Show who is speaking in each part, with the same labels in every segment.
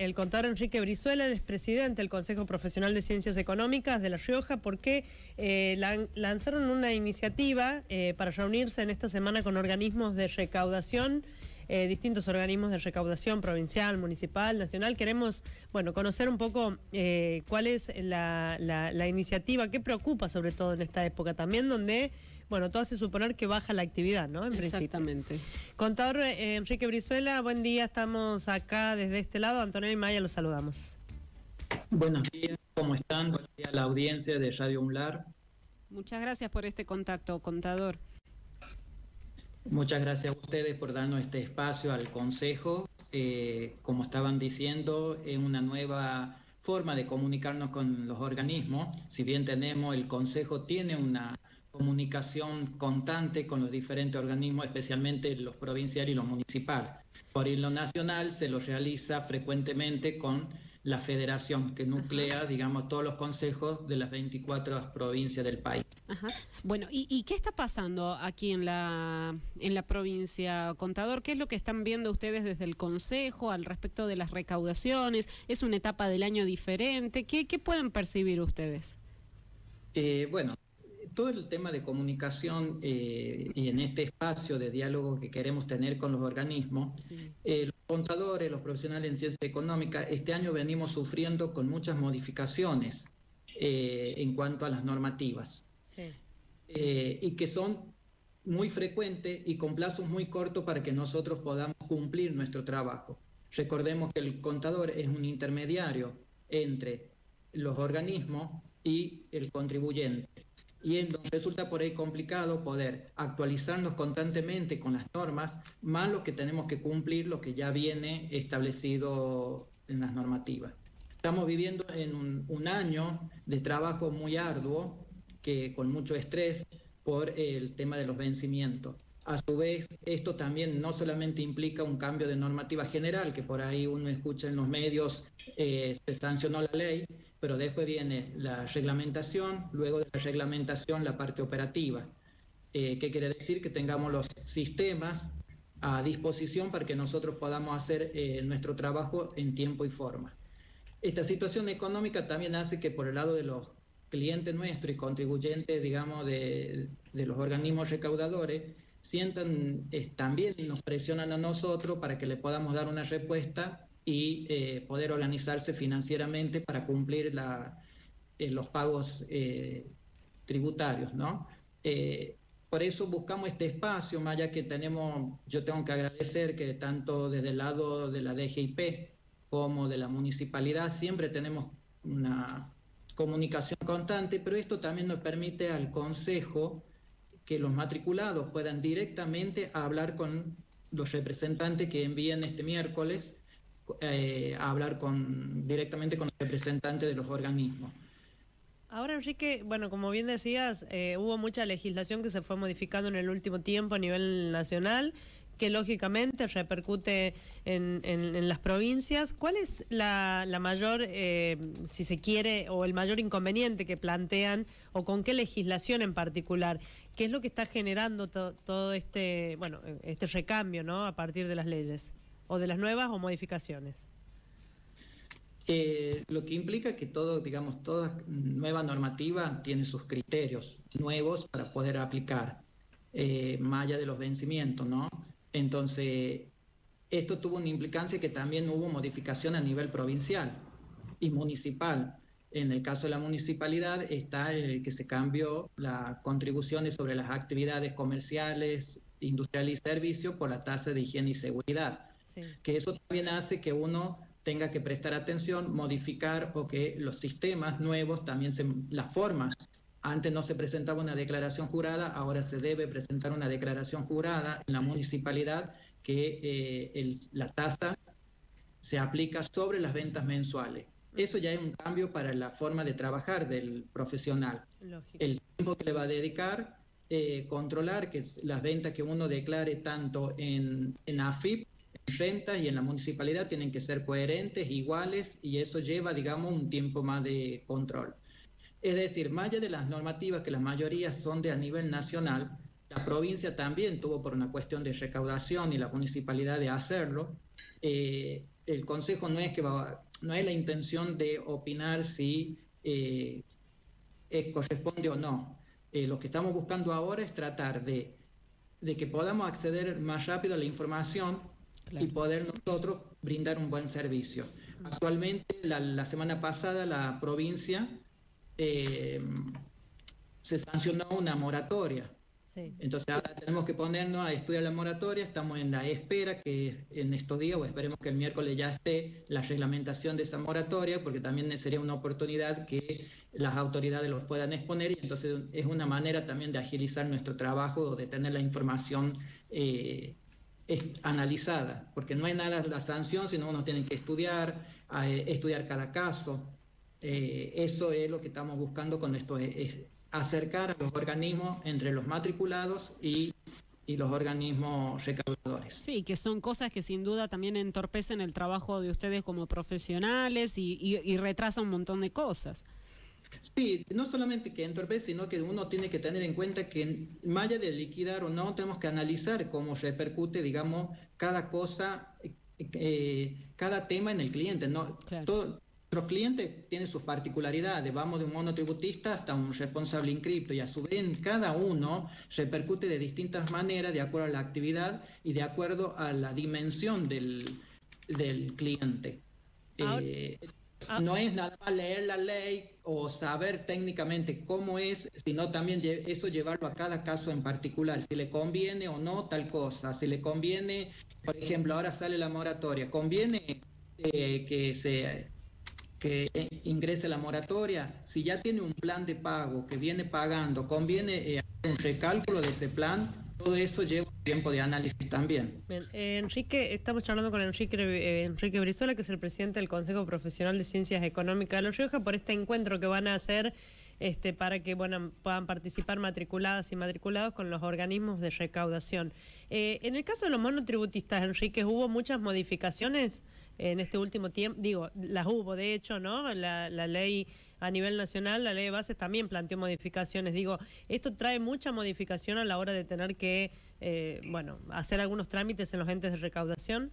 Speaker 1: el contador Enrique Brizuela, él es presidente del Consejo Profesional de Ciencias Económicas de La Rioja, porque lanzaron una iniciativa para reunirse en esta semana con organismos de recaudación, distintos organismos de recaudación provincial, municipal, nacional. Queremos, bueno, conocer un poco cuál es la iniciativa, qué preocupa sobre todo en esta época también, donde, bueno, todo hace suponer que baja la actividad, ¿no? En
Speaker 2: Exactamente.
Speaker 1: principio. Contador Enrique Brizuela, buen día, estamos acá desde este lado. Antonella y Maya, los saludamos.
Speaker 3: Buenos días, ¿cómo están? Buenos días a la audiencia de Radio UNLAR.
Speaker 2: Muchas gracias por este contacto, contador.
Speaker 3: Muchas gracias a ustedes por darnos este espacio al Consejo. Como estaban diciendo, es una nueva forma de comunicarnos con los organismos. Si bien el Consejo tiene una comunicación constante con los diferentes organismos, especialmente los provinciales y los municipales. Por lo nacional se lo realiza frecuentemente con la federación que nuclea, digamos, todos los consejos de las 24 provincias del país.
Speaker 2: Ajá. Bueno, ¿y qué está pasando aquí en la provincia, contador? ¿Qué es lo que están viendo ustedes desde el Consejo al respecto de las recaudaciones? ¿Es una etapa del año diferente? ¿Qué pueden percibir ustedes?
Speaker 3: Bueno, todo el tema de comunicación y en este espacio de diálogo que queremos tener con los organismos, sí. Los contadores, los profesionales en ciencia económica, este año venimos sufriendo con muchas modificaciones en cuanto a las normativas, sí. Y que son muy frecuentes y con plazos muy cortos para que nosotros podamos cumplir nuestro trabajo. Recordemos que el contador es un intermediario entre los organismos y el contribuyente. Y entonces resulta por ahí complicado poder actualizarnos constantemente con las normas, más lo que tenemos que cumplir, lo que ya viene establecido en las normativas. Estamos viviendo en un año de trabajo muy arduo, con mucho estrés por el tema de los vencimientos. A su vez, esto también no solamente implica un cambio de normativa general, que por ahí uno escucha en los medios, se sancionó la ley, pero después viene la reglamentación, luego de la reglamentación la parte operativa. ¿Qué quiere decir? Que tengamos los sistemas a disposición para que nosotros podamos hacer nuestro trabajo en tiempo y forma. Esta situación económica también hace que por el lado de los clientes nuestros y contribuyentes, digamos, de los organismos recaudadores, sientan también y nos presionan a nosotros para que le podamos dar una respuesta y poder organizarse financieramente para cumplir los pagos tributarios, ¿no? Por eso buscamos este espacio, más allá que yo tengo que agradecer que tanto desde el lado de la DGIP como de la municipalidad siempre tenemos una comunicación constante, pero esto también nos permite al Consejo que los matriculados puedan directamente hablar con los representantes que envíen este miércoles, a hablar directamente con los representantes de los organismos.
Speaker 1: Ahora, Enrique, bueno, como bien decías, hubo mucha legislación que se fue modificando en el último tiempo a nivel nacional, que lógicamente repercute en las provincias. ¿Cuál es la mayor, si se quiere, o el mayor inconveniente que plantean, o con qué legislación en particular? ¿Qué es lo que está generando todo este recambio, ¿no?, a partir de las leyes, o de las nuevas o modificaciones?
Speaker 3: Lo que implica que toda nueva normativa tiene sus criterios nuevos para poder aplicar, más allá de los vencimientos, ¿no? Entonces, esto tuvo una implicancia que también hubo modificación a nivel provincial y municipal. En el caso de la municipalidad está que se cambió las contribuciones sobre las actividades comerciales, industriales y servicios por la tasa de higiene y seguridad. Sí. Que eso también hace que uno tenga que prestar atención, modificar, o que los sistemas nuevos también las formas. Antes no se presentaba una declaración jurada, ahora se debe presentar una declaración jurada en la municipalidad que la tasa se aplica sobre las ventas mensuales. Eso ya es un cambio para la forma de trabajar del profesional. Lógico. El tiempo que le va a dedicar, controlar que las ventas que uno declare tanto en AFIP, en rentas y en la municipalidad tienen que ser coherentes, iguales, y eso lleva, digamos, un tiempo más de control. Es decir, más allá de las normativas, que la mayoría son a nivel nacional, la provincia también tuvo, por una cuestión de recaudación y la municipalidad de hacerlo, el Consejo no es la intención de opinar si corresponde o no. Lo que estamos buscando ahora es tratar de que podamos acceder más rápido a la información, claro, y poder nosotros brindar un buen servicio. Actualmente, la semana pasada, la provincia se sancionó una moratoria. Sí. Entonces ahora tenemos que ponernos a estudiar la moratoria, estamos en la espera que en estos días, o esperemos que el miércoles ya esté la reglamentación de esa moratoria, porque también sería una oportunidad que las autoridades los puedan exponer, y entonces es una manera también de agilizar nuestro trabajo, de tener la información analizada, porque no es nada la sanción, sino uno tiene que estudiar cada caso. Eso es lo que estamos buscando con esto, acercar a los organismos entre los matriculados y los organismos recaudadores.
Speaker 2: Sí, que son cosas que sin duda también entorpecen el trabajo de ustedes como profesionales y retrasan un montón de cosas.
Speaker 3: Sí, no solamente que entorpece, sino que uno tiene que tener en cuenta que más allá de liquidar o no, tenemos que analizar cómo repercute, digamos, cada cosa, cada tema en el cliente, ¿no? Claro. Los clientes tienen sus particularidades, vamos de un monotributista hasta un responsable inscripto, y a su vez cada uno repercute de distintas maneras de acuerdo a la actividad y de acuerdo a la dimensión del cliente. No es nada más leer la ley o saber técnicamente cómo es, sino también eso llevarlo a cada caso en particular, si le conviene o no tal cosa, si le conviene, por ejemplo, ahora sale la moratoria, ¿conviene que ingrese la moratoria? Si ya tiene un plan de pago que viene pagando, ¿conviene hacer un recálculo de ese plan? Todo eso lleva tiempo de análisis también.
Speaker 1: Bien, Enrique, estamos charlando con Enrique Brizuela, que es el presidente del Consejo Profesional de Ciencias Económicas de La Rioja, por este encuentro que van a hacer para que puedan participar matriculadas y matriculados con los organismos de recaudación. En el caso de los monotributistas, Enrique, ¿hubo muchas modificaciones en este último tiempo? Digo, las hubo, de hecho, ¿no? La ley a nivel nacional, la ley de bases también planteó modificaciones. Digo, esto trae mucha modificación a la hora de tener que, hacer algunos trámites en los entes de recaudación.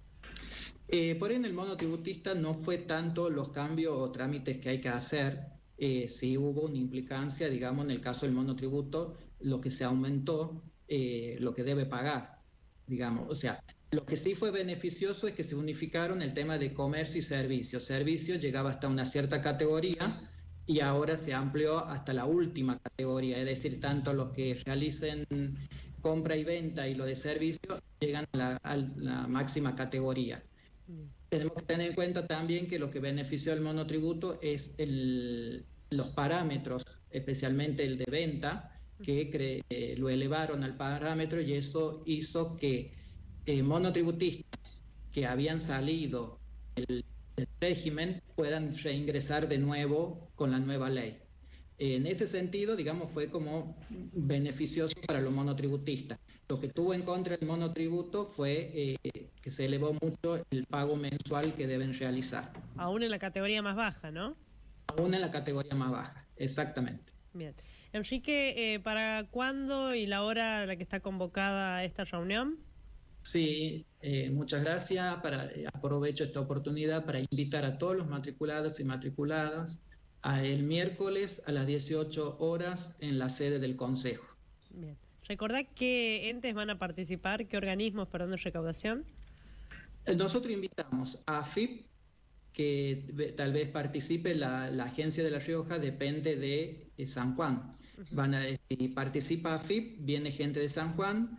Speaker 3: Por ahí en el monotributista no fue tanto los cambios o trámites que hay que hacer. Sí hubo una implicancia, digamos, en el caso del monotributo, lo que se aumentó, lo que debe pagar, digamos. O sea, lo que sí fue beneficioso es que se unificaron el tema de comercio y servicios. Servicios llegaba hasta una cierta categoría y ahora se amplió hasta la última categoría, es decir, tanto los que realicen compra y venta y lo de servicios llegan a la máxima categoría. Tenemos que tener en cuenta también que lo que benefició al monotributo es los parámetros, especialmente el de venta, que lo elevaron al parámetro, y eso hizo que monotributistas que habían salido del régimen puedan reingresar de nuevo con la nueva ley. En ese sentido, digamos, fue como beneficioso para los monotributistas. Lo que tuvo en contra el monotributo fue que se elevó mucho el pago mensual que deben realizar.
Speaker 1: Aún en la categoría más baja, ¿no?
Speaker 3: Aún en la categoría más baja, exactamente.
Speaker 1: Bien. Enrique, ¿para cuándo y la hora a la que está convocada esta reunión?
Speaker 3: Sí, muchas gracias. Aprovecho esta oportunidad para invitar a todos los matriculados y matriculadas el miércoles a las 18 horas en la sede del Consejo.
Speaker 1: Bien. ¿Recordá qué entes van a participar, qué organismos, de recaudación?
Speaker 3: Nosotros invitamos a AFIP, que tal vez participe la Agencia de La Rioja, depende de San Juan. Si participa AFIP, viene gente de San Juan,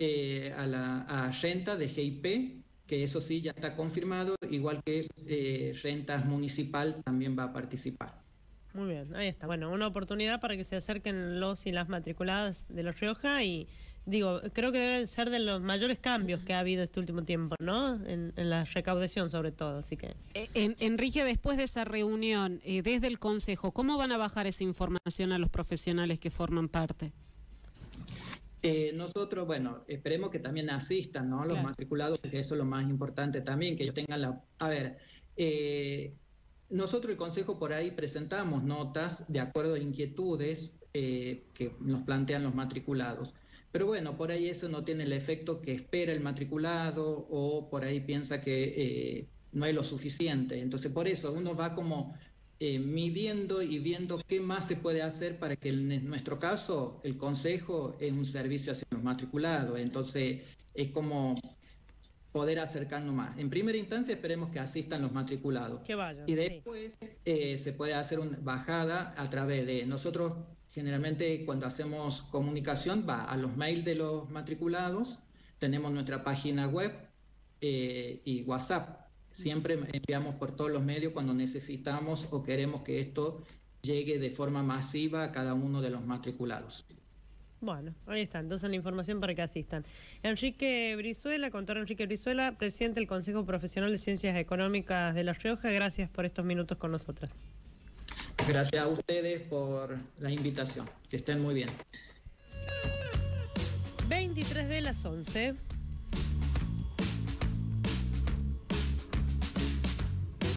Speaker 3: a Renta de GIP, que eso sí ya está confirmado, igual que Rentas Municipal también va a participar.
Speaker 1: Muy bien, ahí está. Bueno, una oportunidad para que se acerquen los y las matriculadas de La Rioja, y digo, creo que deben ser de los mayores cambios que ha habido este último tiempo, ¿no? En la recaudación sobre todo, así que...
Speaker 2: Enrique, después de esa reunión, desde el Consejo, ¿cómo van a bajar esa información a los profesionales que forman parte?
Speaker 3: Nosotros, esperemos que también asistan, ¿no? Los matriculados, porque eso es lo más importante también, que ellos tengan la... A ver, nosotros el Consejo por ahí presentamos notas de acuerdo a inquietudes que nos plantean los matriculados. Pero bueno, por ahí eso no tiene el efecto que espera el matriculado, o por ahí piensa que no es lo suficiente. Entonces, por eso uno va como midiendo y viendo qué más se puede hacer para que en nuestro caso el consejo es un servicio hacia los matriculados. Entonces, es como poder acercarnos más. En primera instancia esperemos que asistan los matriculados.
Speaker 1: Que vayan,
Speaker 3: y después se puede hacer una bajada a través de nosotros. Generalmente cuando hacemos comunicación va a los mails de los matriculados, tenemos nuestra página web y WhatsApp. Siempre enviamos por todos los medios cuando necesitamos o queremos que esto llegue de forma masiva a cada uno de los matriculados.
Speaker 1: Bueno, ahí está, entonces la información para que asistan. Enrique Brizuela, contador Enrique Brizuela, presidente del Consejo Profesional de Ciencias Económicas de La Rioja, gracias por estos minutos con nosotras.
Speaker 3: Gracias a ustedes por la invitación, que estén muy bien.
Speaker 1: 23 de las 11.